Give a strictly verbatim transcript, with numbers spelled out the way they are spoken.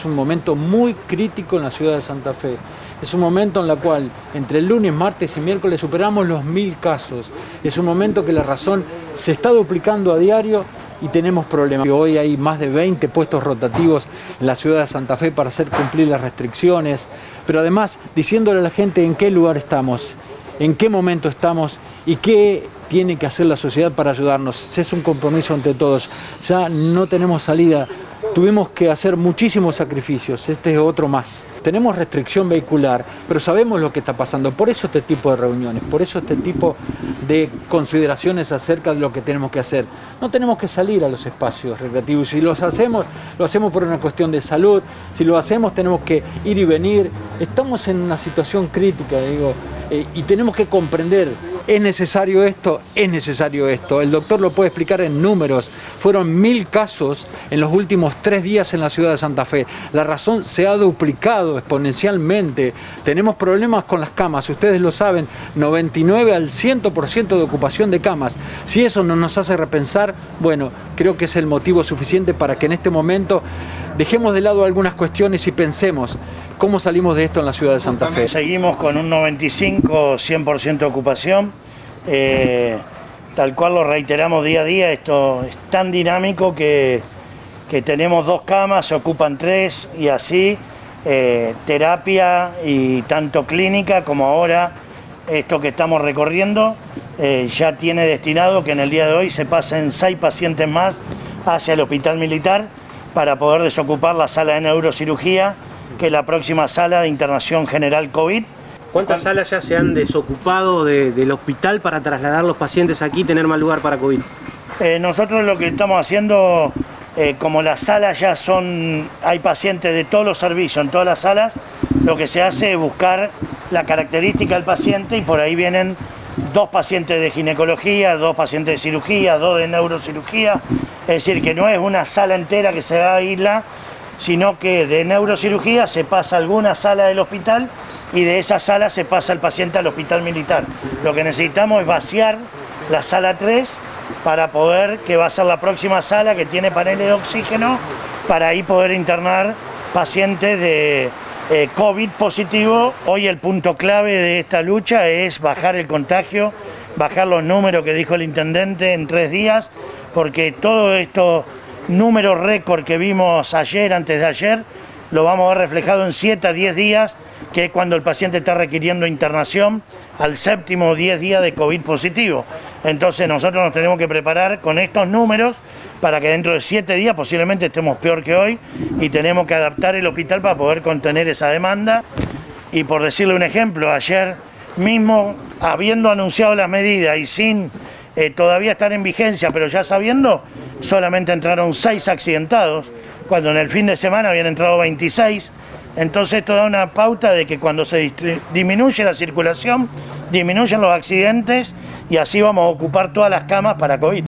es un momento muy crítico en la ciudad de Santa Fe. Es un momento en el cual entre el lunes, martes y miércoles superamos los mil casos. Es un momento que la razón se está duplicando a diario y tenemos problemas. Hoy hay más de veinte puestos rotativos en la ciudad de Santa Fe para hacer cumplir las restricciones, pero además diciéndole a la gente en qué lugar estamos, en qué momento estamos y qué tiene que hacer la sociedad para ayudarnos. Es un compromiso ante todos. Ya no tenemos salida. Tuvimos que hacer muchísimos sacrificios, este es otro más. Tenemos restricción vehicular, pero sabemos lo que está pasando. Por eso este tipo de reuniones, por eso este tipo de consideraciones acerca de lo que tenemos que hacer. No tenemos que salir a los espacios recreativos. Si los hacemos, lo hacemos por una cuestión de salud. Si lo hacemos, tenemos que ir y venir. Estamos en una situación crítica, digo, eh, y tenemos que comprender. ¿Es necesario esto? Es necesario esto. El doctor lo puede explicar en números. Fueron mil casos en los últimos tres días en la ciudad de Santa Fe. La razón se ha duplicado exponencialmente. Tenemos problemas con las camas, ustedes lo saben, noventa y nueve al cien por ciento de ocupación de camas. Si eso no nos hace repensar, bueno, creo que es el motivo suficiente para que en este momento dejemos de lado algunas cuestiones y pensemos ¿cómo salimos de esto en la ciudad de Santa Fe? Seguimos con un noventa y cinco a cien por ciento de ocupación, eh, tal cual lo reiteramos día a día. Esto es tan dinámico que, que tenemos dos camas, se ocupan tres y así, eh, terapia y tanto clínica como ahora esto que estamos recorriendo, eh, ya tiene destinado que en el día de hoy se pasen seis pacientes más hacia el hospital militar para poder desocupar la sala de neurocirugía, que es la próxima sala de internación general COVID. ¿Cuántas salas ya se han desocupado de, del hospital para trasladar los pacientes aquí y tener más lugar para COVID? Eh, nosotros lo que estamos haciendo, eh, como las salas ya son, hay pacientes de todos los servicios en todas las salas, lo que se hace es buscar la característica del paciente y por ahí vienen dos pacientes de ginecología, dos pacientes de cirugía, dos de neurocirugía, es decir, que no es una sala entera que se va a isla, sino que de neurocirugía se pasa a alguna sala del hospital y de esa sala se pasa el paciente al hospital militar. Lo que necesitamos es vaciar la sala tres para poder, que va a ser la próxima sala que tiene paneles de oxígeno, para ahí poder internar pacientes de eh, COVID positivo. Hoy el punto clave de esta lucha es bajar el contagio, bajar los números que dijo el intendente en tres días, porque todo esto número récord que vimos ayer, antes de ayer, lo vamos a ver reflejado en siete a diez días, que es cuando el paciente está requiriendo internación al séptimo o diez días de COVID positivo. Entonces nosotros nos tenemos que preparar con estos números para que dentro de siete días posiblemente estemos peor que hoy y tenemos que adaptar el hospital para poder contener esa demanda. Y por decirle un ejemplo, ayer mismo, habiendo anunciado las medidas y sin eh, todavía estar en vigencia, pero ya sabiendo, solamente entraron seis accidentados, cuando en el fin de semana habían entrado veintiséis. Entonces esto da una pauta de que cuando se disminuye la circulación, disminuyen los accidentes y así vamos a ocupar todas las camas para COVID.